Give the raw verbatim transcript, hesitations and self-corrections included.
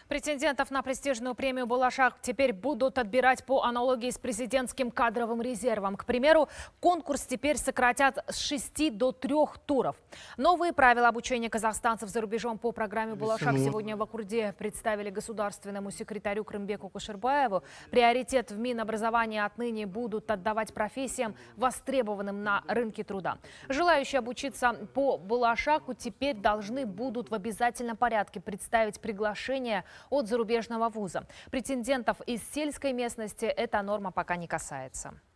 Претендентов на престижную премию «Балашах» теперь будут отбирать по аналогии с президентским кадровым резервом. К примеру, конкурс теперь сократят с шести до трех туров. Новые правила обучения казахстанцев за рубежом по программе «Балашах» сегодня в Аккурде представили государственному секретарю Крымбеку Кушербаеву. Приоритет в Минобразовании отныне будут отдавать профессиям, востребованным на рынке труда. Желающие обучиться по «Балашаху» теперь должны будут в обязательном порядке представить приглашение от зарубежного вуза. Претендентов из сельской местности эта норма пока не касается.